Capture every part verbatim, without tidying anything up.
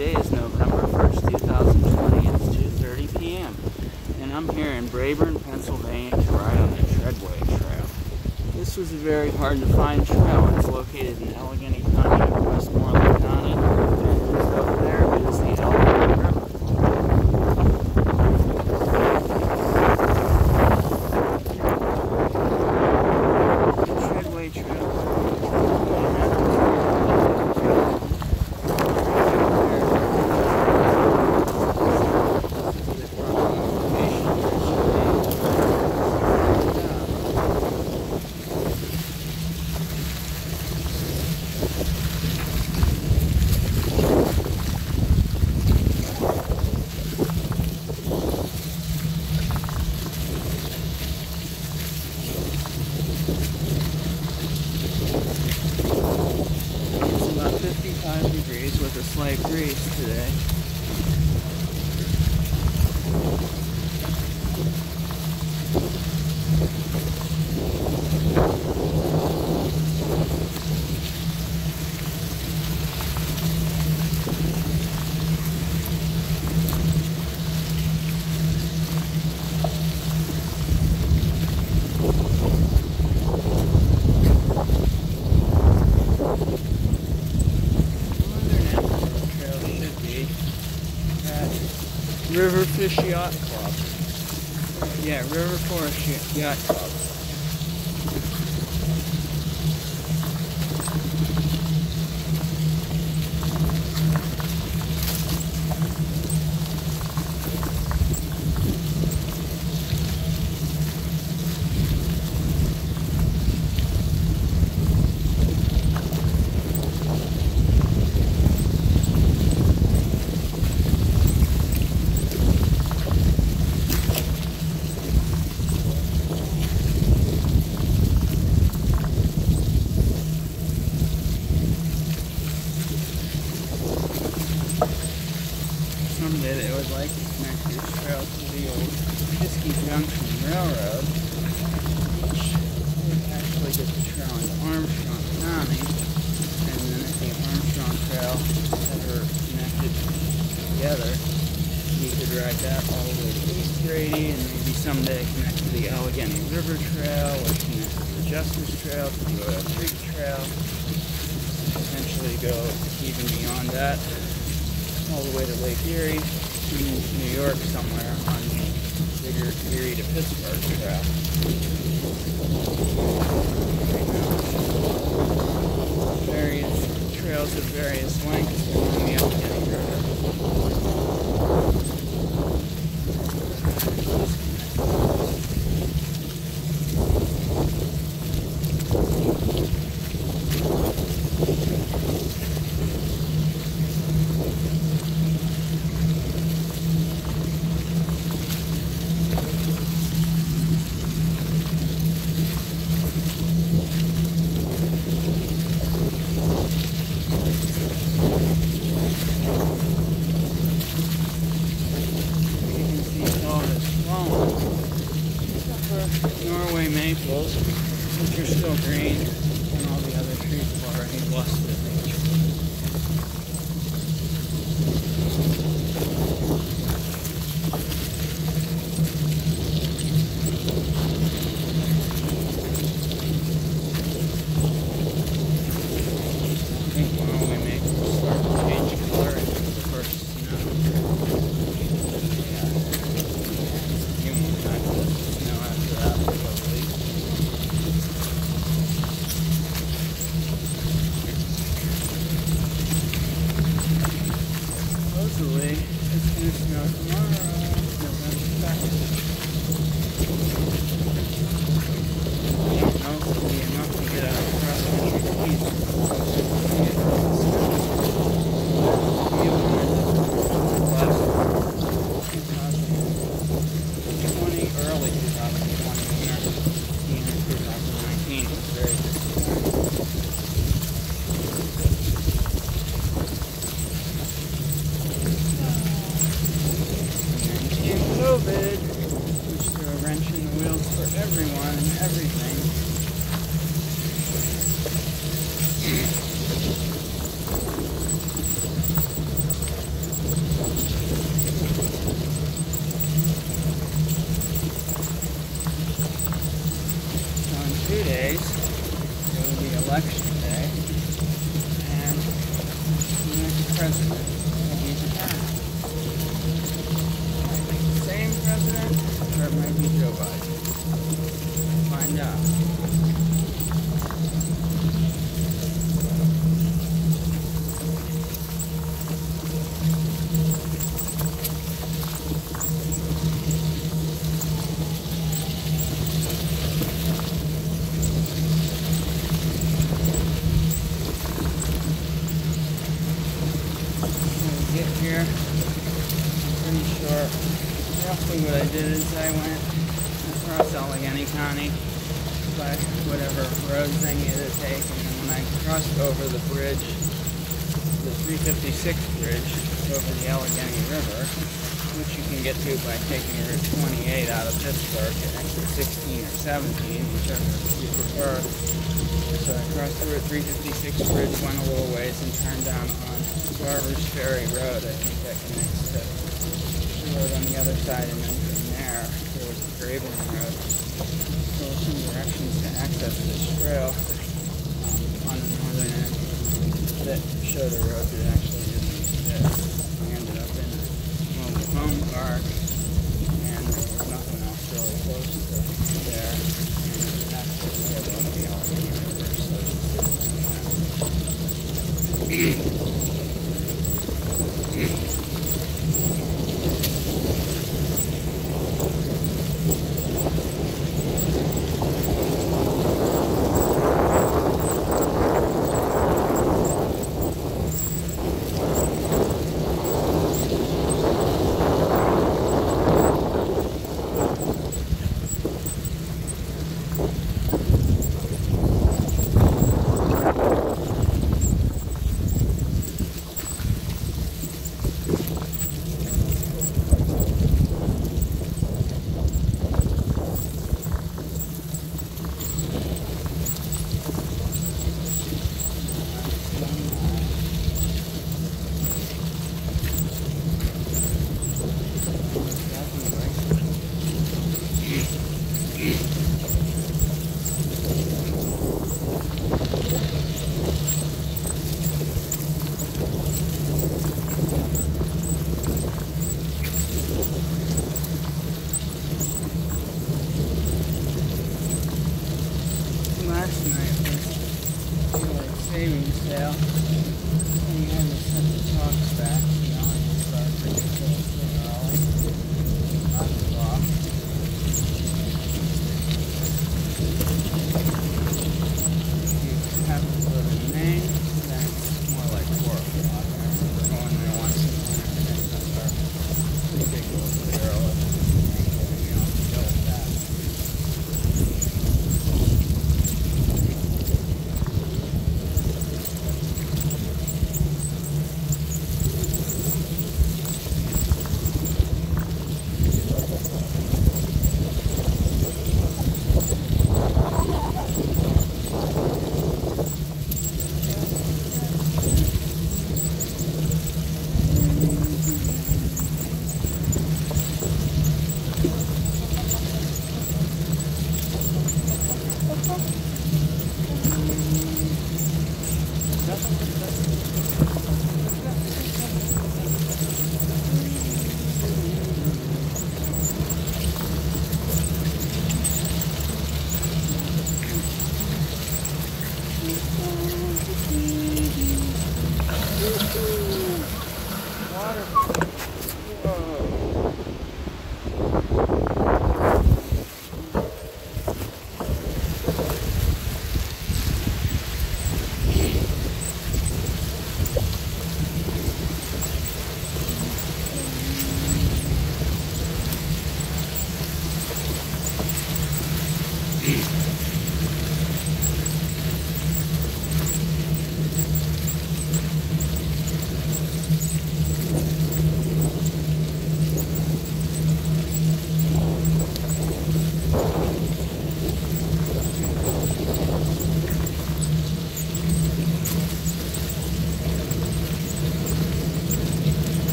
Today is November first, two thousand twenty. It's two thirty p m and I'm here in Braeburn, Pennsylvania to ride on the Tredway Trail. This was a very hard to find trail. It's located in Allegheny County, Westmoreland County, and just over there is the Allegheny River. The Tredway Trail. fifty-five degrees with a slight breeze today. River Fish Yacht Club. Yeah, River Forest Yacht Club. Someday they would like to connect these trails to the old Ciccone Junction Railroad, which would actually get the trail into Armstrong County, and then if the Armstrong Trail ever connected together, you could ride that all the way to East Grady, and maybe someday connect to the Allegheny River Trail, or connect to the Justice Trail, to the Oil Creek Trail, eventually go even beyond that, all the way to Lake Erie, to New York somewhere on the bigger Erie to Pittsburgh Trail. Various trails of various lengths along the Allegheny River. Norway maples, which are still green, and all the other trees have already lost their nature. I think Norway maples start to change color into the first snow. Yeah, a few more times of snow after that, probably. Supposedly, it's going to snow tomorrow, November second. I don't know if it'll be enough to get out of cross-country skis. twenty, early two thousand twenty, winter, two thousand nineteen was very disappointing. president of each term. Might be the same president, or it might be Joe Biden. Find out. Here, I'm pretty sure roughly what I did is I went across Allegheny County by whatever roads I needed to take, and then when I crossed over the bridge, the three fifty-six bridge over the Allegheny River, which you can get to by taking Route twenty-eight out of Pittsburgh and exit sixteen or seventeen, whichever you prefer. So I crossed the Route three fifty-six bridge, went a little ways, and turned down on Garber's Ferry Road. I think that connects to the road on the other side, and then from there, there was the Braeburn Road. So some directions to access this trail um, on the northern end that showed a road that actually didn't exist. We ended up in a mobile home park, and there was nothing else really close to there, and that's the way above the Allegheny River, so it just didn't make sense.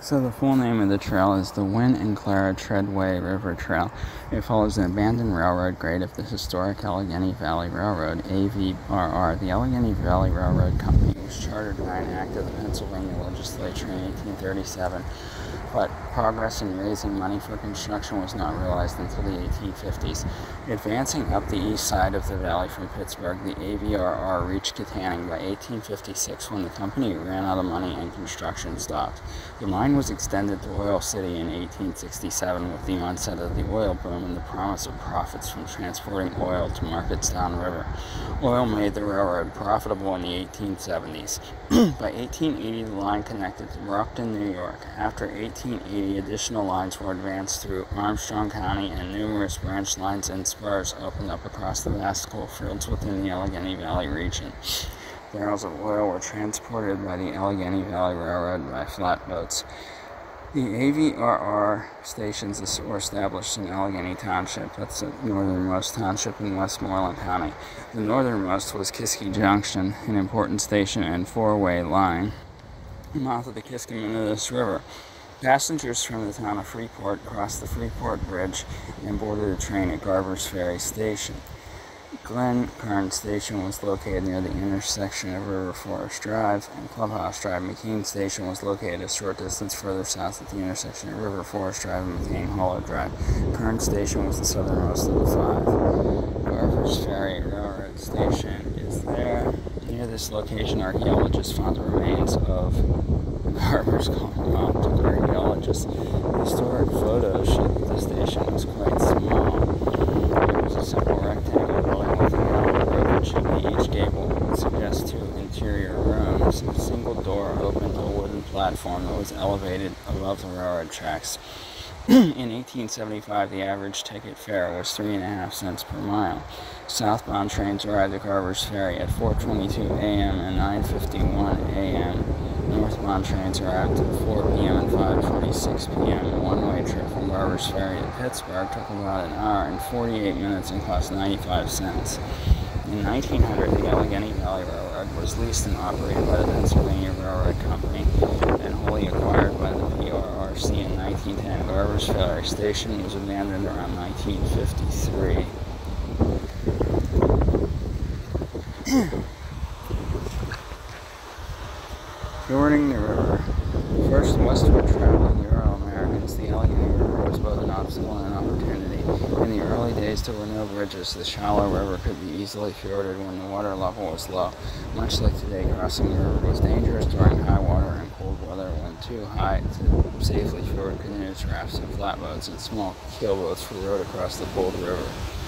So the full name of the trail is the Wynn and Clara Tredway River Trail. It follows an abandoned railroad grade of the historic Allegheny Valley Railroad, A V R R. The Allegheny Valley Railroad Company was chartered by an act of the Pennsylvania legislature in eighteen thirty-seven, but progress in raising money for construction was not realized until the eighteen fifties. Advancing up the east side of the valley from Pittsburgh, the A V R R reached Ciccone by eighteen fifty-six when the company ran out of money and construction stopped. The mine was extended to Oil City in eighteen sixty-seven with the onset of the oil boom and the promise of profits from transporting oil to markets downriver. Oil made the railroad profitable in the eighteen seventies. By eighteen eighty, the line connected to Brockton, New York. After eighteen eighty, additional lines were advanced through Armstrong County, and numerous branch lines and spurs opened up across the vast coal fields within the Allegheny Valley region. Barrels of oil were transported by the Allegheny Valley Railroad by flatboats. The A V R R stations were established in Allegheny Township. That's the northernmost township in Westmoreland County. The northernmost was Ciccone Junction, an important station and four-way line mouth of the Ciccone River. Passengers from the town of Freeport crossed the Freeport Bridge and boarded a train at Garber's Ferry Station. Glen Station was located near the intersection of River Forest Drive and Clubhouse Drive. McKean Station was located a short distance further south at the intersection of River Forest Drive and McCain Hollow Drive. Kern Station was the southernmost of the five. Garber's Ferry Railroad Station is there. Near this location, archaeologists found the remains of Garber's Mount. To archaeologists, historic photos show that the station was quite small. It was a simple rectangle building with a narrow broken chimney. Each gable would suggest two interior rooms. A single door opened to a wooden platform that was elevated above the railroad tracks. In eighteen seventy-five, the average ticket fare was three and a half cents per mile. Southbound trains arrived at Garber's Ferry at four twenty-two a m and nine fifty-one a m Northbound trains arrived at four p m and five forty-six p m A one-way trip from Garber's Ferry to Pittsburgh took about an hour and forty-eight minutes and cost ninety-five cents. In nineteen hundred, the Allegheny Valley Railroad was leased and operated by the Pennsylvania Railroad Company and wholly acquired by the P R R C in nineteen ten. Garber's Ferry Station was abandoned around nineteen fifty-three. Fording the river. First westward traveling Euro-Americans, the Allegheny River was both an obstacle and an opportunity. In the early days, there were no bridges. The shallow river could be easily forded when the water level was low. Much like today, crossing the river was dangerous during high water and cold weather when too high to safely ford canoes, rafts, and flatboats and small keelboats were rowed across the cold river.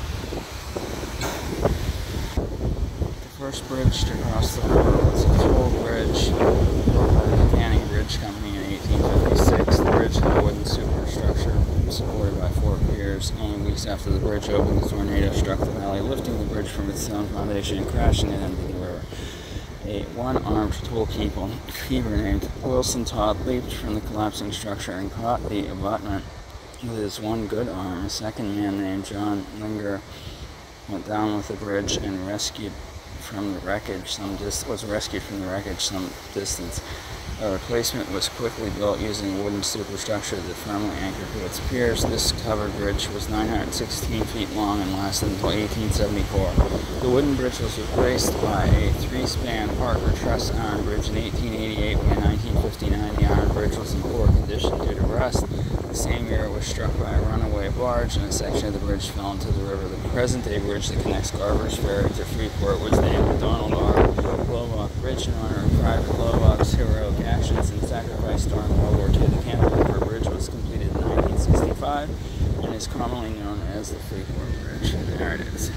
The first bridge to cross the river was the Freeport Bridge, built by the Ciccone Bridge Company in eighteen fifty-six. The bridge had a wooden superstructure supported by four piers. Only weeks after the bridge opened, a tornado struck the valley, lifting the bridge from its stone foundation and crashing it into the river. A one-armed tollkeeper named Wilson Todd leaped from the collapsing structure and caught the abutment with his one good arm. A second man named John Linger went down with the bridge and rescued from the wreckage some dis- was rescued from the wreckage some distance. A replacement was quickly built using a wooden superstructure that firmly anchored to its piers. This covered bridge was nine hundred sixteen feet long and lasted until eighteen seventy-four. The wooden bridge was replaced by a three-span Parker truss iron bridge in eighteen eighty-eight. By nineteen fifty-nine, the iron bridge was in poor condition due to rust. The same year, it was struck by a runaway barge, and a section of the bridge fell into the river. The present-day bridge that connects Garber's Ferry to Freeport was named Donald R. Lovok Bridge in honor of Private Lovok's heroic actions and sacrifice during World War Two. The Canada River Bridge was completed in nineteen sixty-five and is commonly known as the Freeport Bridge. There it is.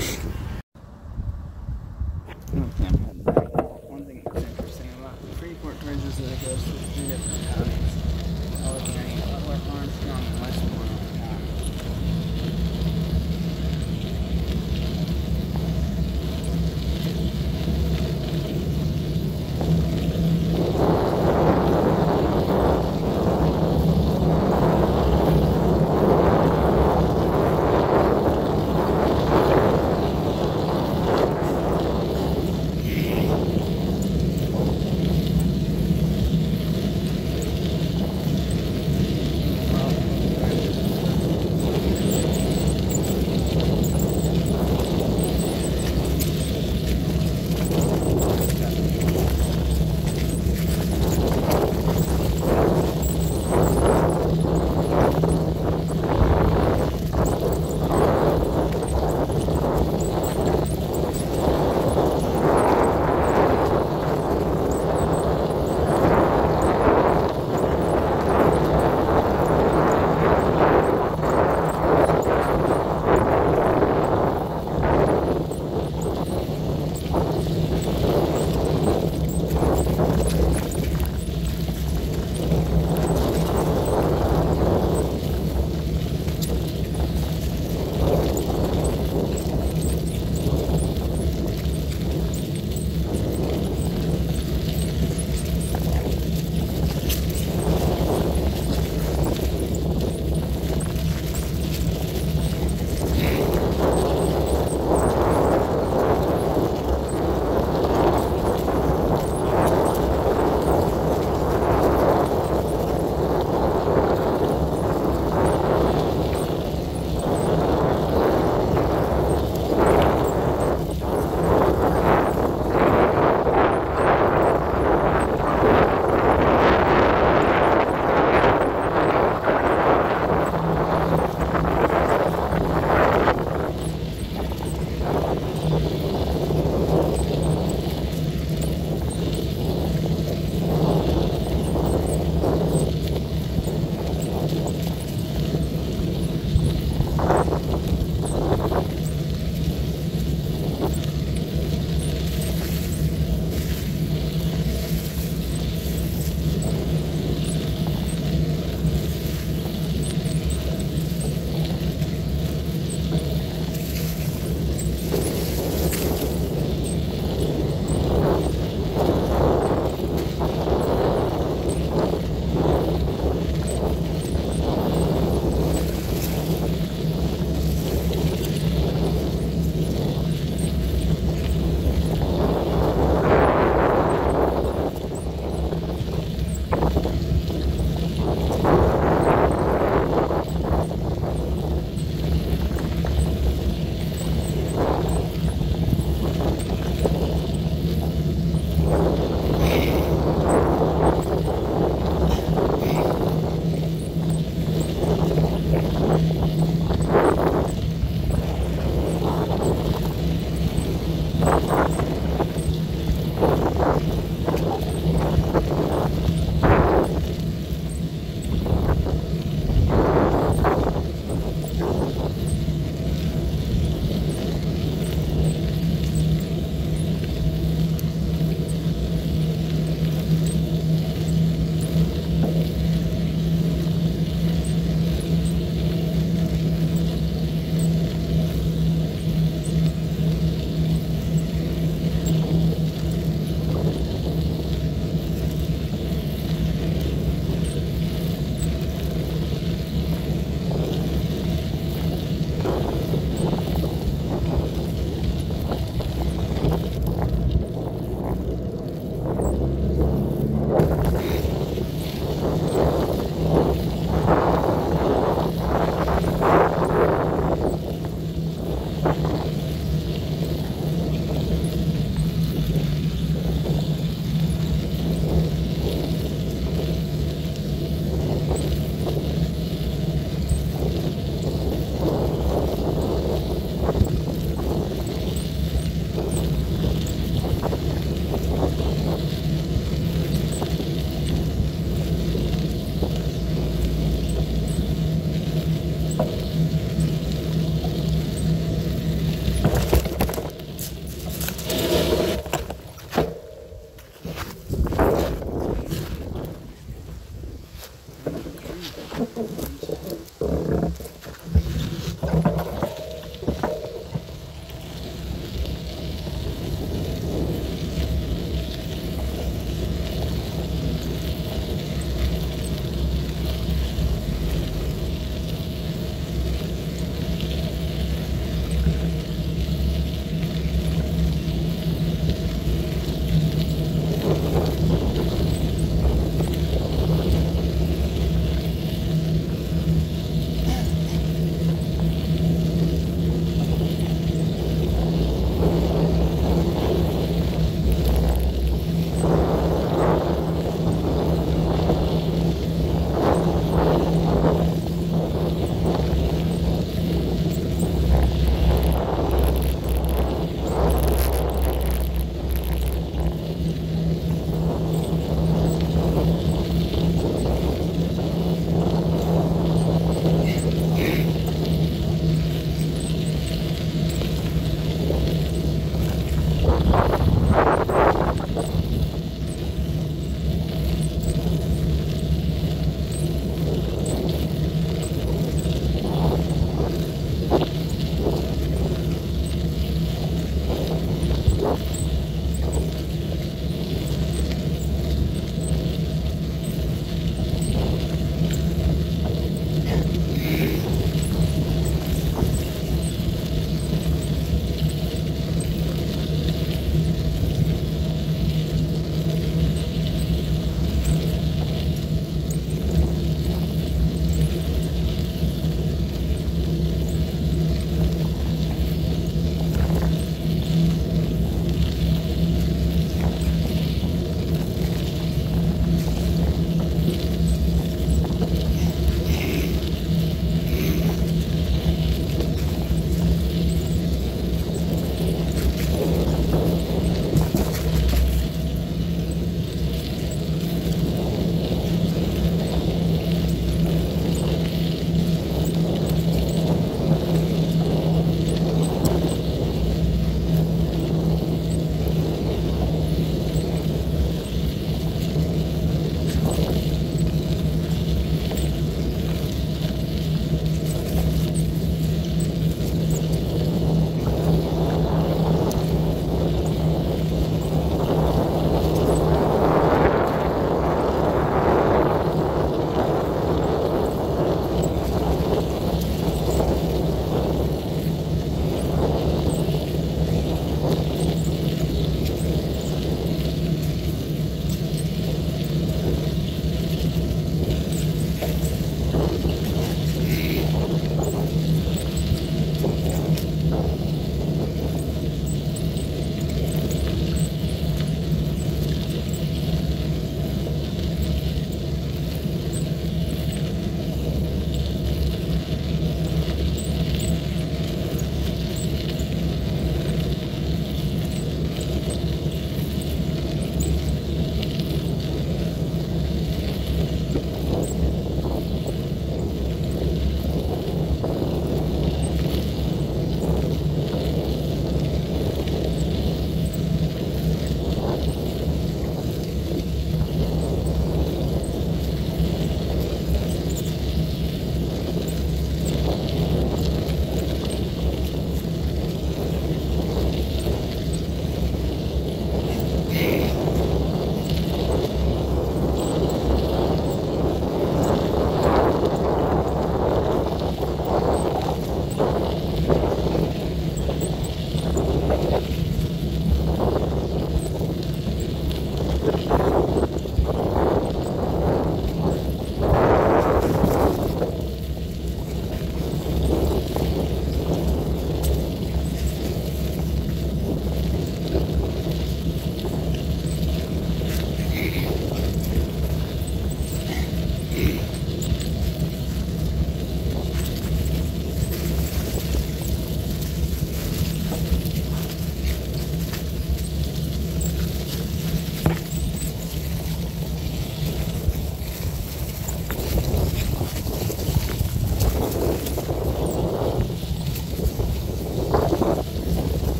One thing that's interesting about the Freeport Bridge is that it goes through three different counties: Allegheny, Butler, Armstrong, and Westmoreland County.